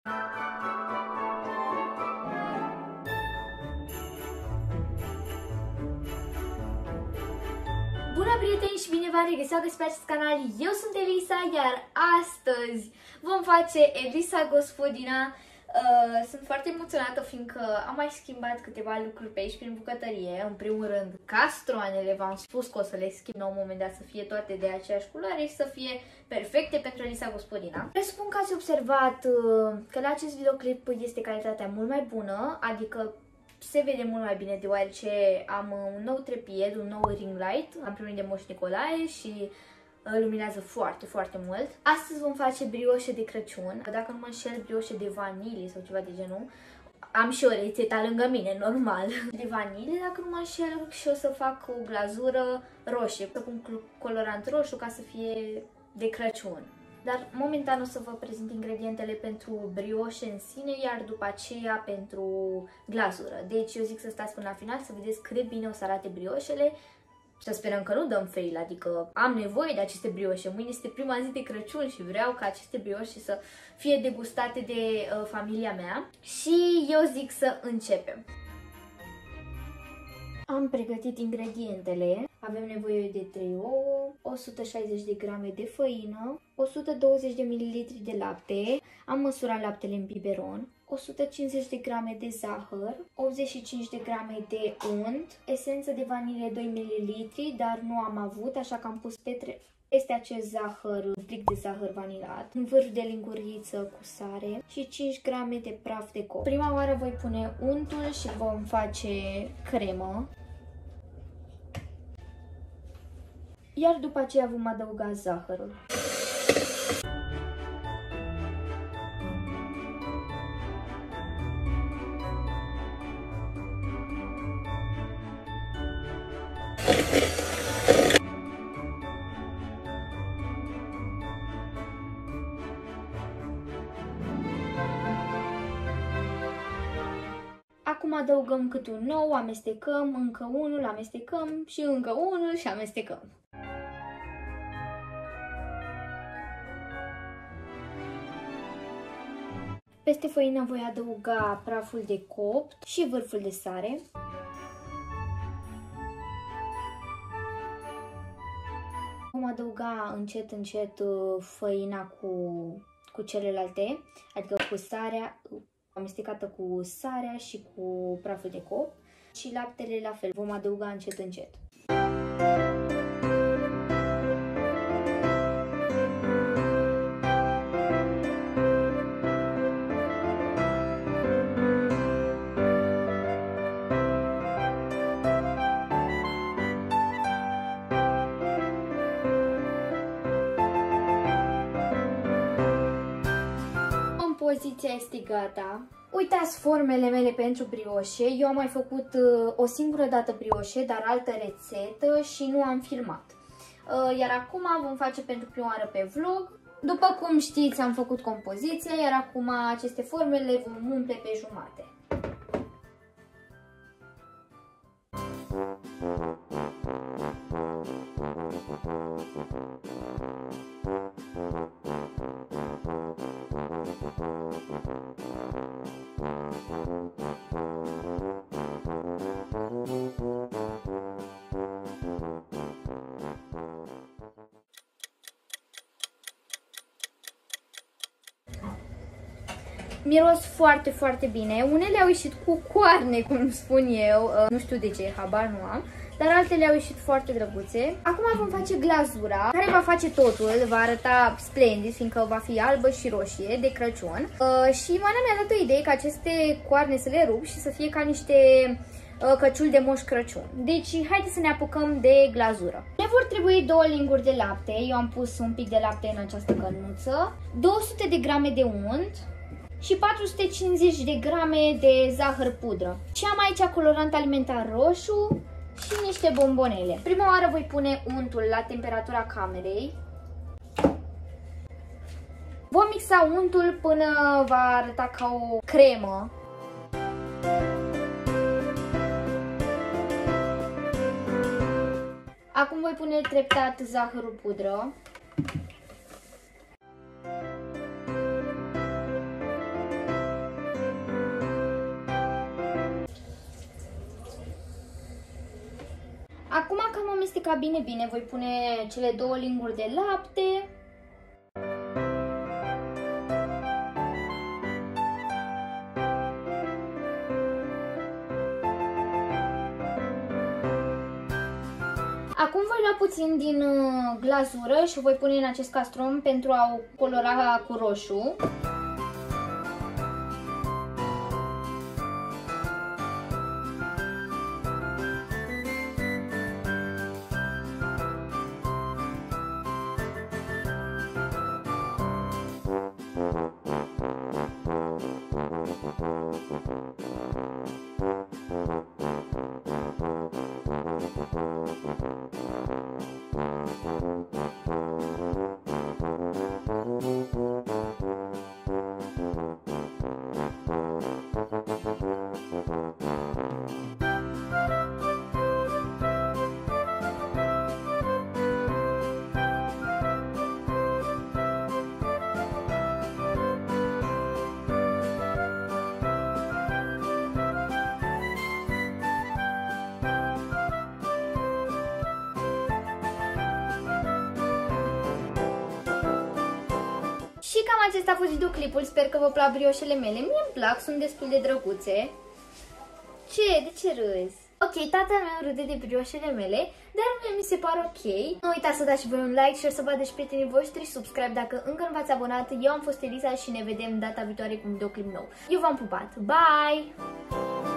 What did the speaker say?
Bună, prieteni, și bine v-am regăsit pe acest canal. Eu sunt Elisa, iar astăzi vom face Elisa Gospodina. Sunt foarte emoționată fiindcă am mai schimbat câteva lucruri pe aici prin bucătărie. În primul rând, castroanele, v-am spus că o să le schimb la un moment dat să fie toate de aceeași culoare și să fie perfecte pentru Elisa Gospodina. Presupun că ați observat că la acest videoclip este calitatea mult mai bună, adică se vede mult mai bine deoarece am un nou trepied, un nou ring light, am primit de Moș Nicolae și luminează foarte, foarte mult. Astăzi vom face brioșe de Crăciun, dacă nu mă înșel, brioșe de vanilie sau ceva de genul. Am și o rețetă lângă mine, normal, de vanilie, dacă nu mă înșel, și o să fac o glazură roșie, cu un colorant roșu ca să fie de Crăciun. Dar momentan o să vă prezint ingredientele pentru brioșe în sine, iar după aceea pentru glazură. Deci eu zic să stați până la final să vedeți cât de bine o să arate brioșele. Să sperăm că nu dăm fail, adică am nevoie de aceste brioșe. Mâine este prima zi de Crăciun și vreau ca aceste brioșe să fie degustate de familia mea. Și eu zic să începem. Am pregătit ingredientele. Avem nevoie de 3 ouă, 160 de grame de făină, 120 de ml de lapte, am măsurat laptele în biberon, 150 de grame de zahăr, 85 de grame de unt, esență de vanilie 2 ml, dar nu am avut, așa că am pus peste acest zahăr, un plic de zahăr vanilat, un vârf de linguriță cu sare și 5 grame de praf de coc. Prima oară voi pune untul și vom face cremă. Iar după aceea vom adăuga zahărul. Acum adăugăm câte un nou, amestecăm, încă unul, amestecăm și încă unul și amestecăm. Peste făină voi adăuga praful de copt și vârful de sare. Vom adăuga încet, încet făina cu celelalte, adică cu sarea, amestecată cu sarea și cu praful de copt. Și laptele la fel, vom adăuga încet, încet. Compoziția este gata. Uitați formele mele pentru brioșe. Eu am mai făcut o singură dată brioșe, dar altă rețetă și nu am filmat. Iar acum vom face pentru prima oară pe vlog. După cum știți, am făcut compoziția, iar acum aceste forme le vom umple pe jumate. Miros foarte, foarte bine. Unele au ieșit cu coarne, cum spun eu. Nu știu de ce, habar nu am. Dar altele au ieșit foarte drăguțe. Acum vom face glazura, care va face totul. Va arăta splendid, fiindcă va fi albă și roșie de Crăciun. Și Mana mi-a dat o idee ca aceste coarne să le rup și să fie ca niște căciuli de Moș Crăciun. Deci, haideți să ne apucăm de glazură. Ne vor trebui 2 linguri de lapte. Eu am pus un pic de lapte în această cănuță. 200 de grame de unt și 450 de grame de zahăr pudră. Și am aici colorant alimentar roșu și niște bombonele. Prima oară voi pune untul la temperatura camerei. Vom mixa untul până va arăta ca o cremă. Acum voi pune treptat zahărul pudră. amesteca bine, voi pune cele 2 linguri de lapte. Acum voi lua puțin din glazură și o voi pune în acest castron pentru a o colora cu roșu. Și cam acesta a fost videoclipul, sper că vă plac brioșele mele. Mie îmi plac, sunt destul de drăguțe. Ce? De ce râzi? Ok, tatăl meu râde de brioșele mele, dar mie mi se pare ok. Nu uitați să dați și voi un like, share, să vă și prietenii voștri, subscribe dacă încă nu v-ați abonat. Eu am fost Elisa și ne vedem data viitoare cu un videoclip nou. Eu v-am pupat, bye!